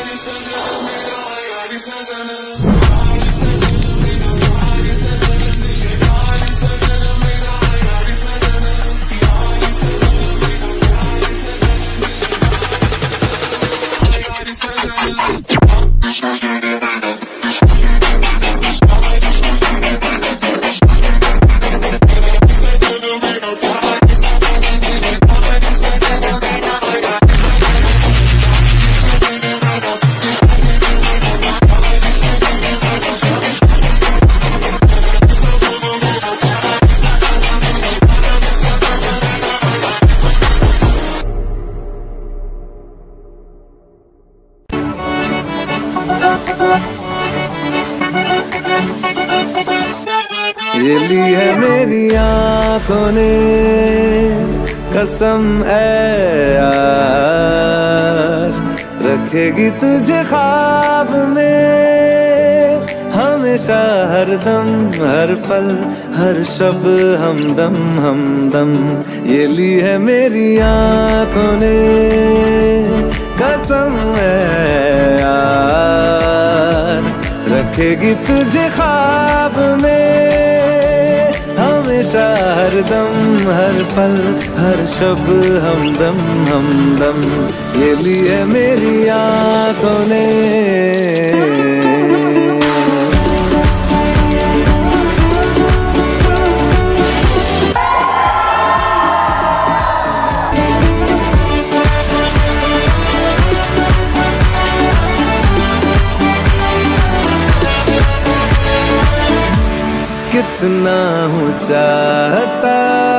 ये ली है मेरी आंखों ने कसम है यार, रखेगी तुझे ख्वाब में हमेशा, हर दम हर पल हर शब हमदम हमदम। ये ली है मेरी आंखों ने कसम है यार, रखेगी तुझे ख्वाब में हमेशा, हर दम हर पल हर शब हमदम हमदम। ये ली है मेरी आंखों ने। कितना हूँ चाहता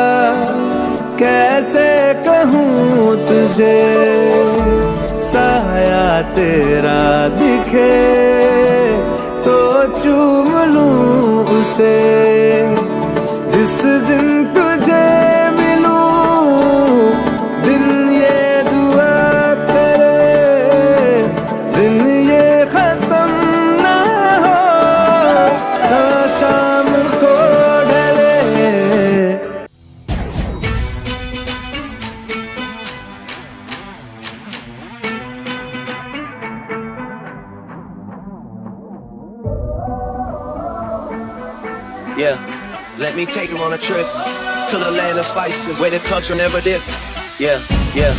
कैसे कहूँ तुझे, साया तेरा दिखे तो चूम लूं उसे। जिस दिन तुझे मिलूं दिन ये दुआ करे, दिन ये खत्म ना हो ना शाम को ढले। Yeah, let me take you on a trip to the land of spices, where the culture never did. Yeah, yeah.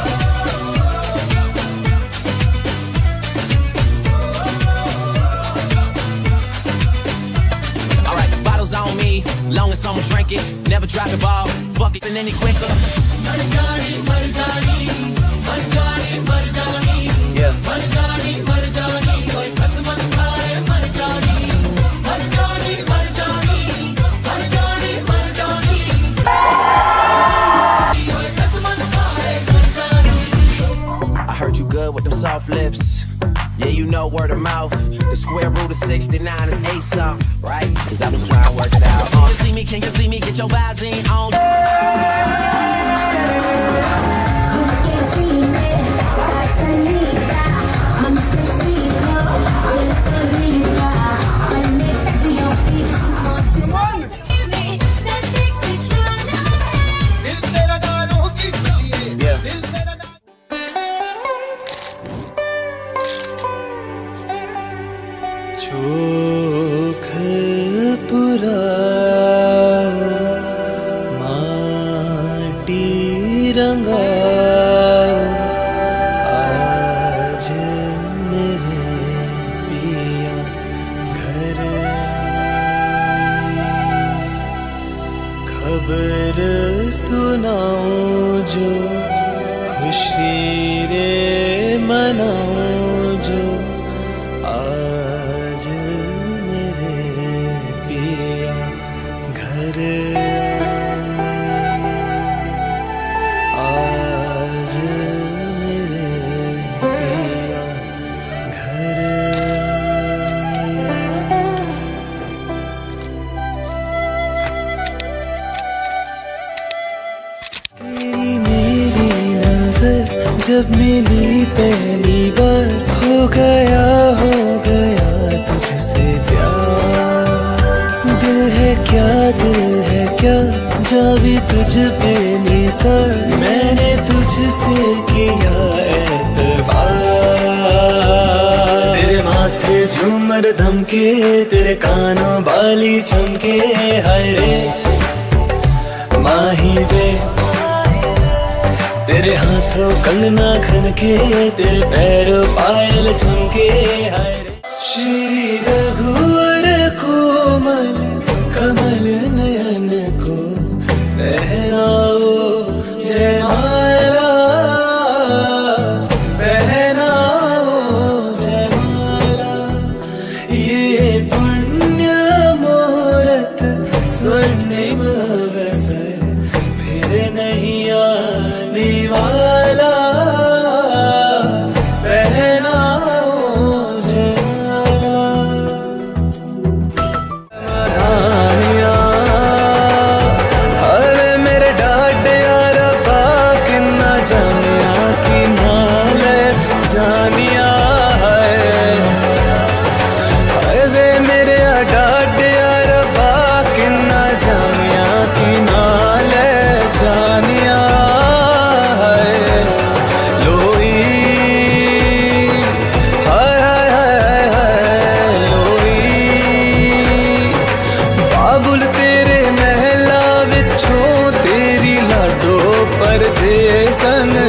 Alright, the bottle's on me, long as someone drink it. Never drop the ball, fuck it any quicker. Yeah. With them soft lips, yeah, you know word of mouth. The square root of 69 is 8 something, right? Cause I've been trying to work it out. Can you see me? Can you see me? Get your Visine on. चोख पुरा माटी रंगा, आज मेरे पिया घर। खबर सुनाऊं जो खुशी रे मनाऊं जो, आज मेरे पिया घर। आज मेरे पिया घर। तेरी मेरी नजर जब मिली पहली बार, हो गया तुझसे प्यार। दिल है क्या जावी तुझ पे निसार, मैंने तुझसे किया एतबार। मथे झूमर धमके, तेरे कानों बाली चमके, हाय रे माही वे। तेरे हाथों कंगना खनके, तेरे पैरों पायल चमके, हाय रे। श्री रघुवर कोमल कमल नयन को पहनाओ जयमाला, पहनाओ जयमाला। ये पुण्य मुहूर्त स्वर्णिम अवसर फिर नहीं आने वाला, पहनाओ जयमाला। धानिया हवे मेरे डाटे यार बाक ना जानिया की नाले जानिया है वे मेरे डाटे यार बाक ना जानिया की नाले जानिया है। लोई हाय हाय हाय हाय लोई, बाबुल तेरे महला विचों तेरी लाडो परदेसन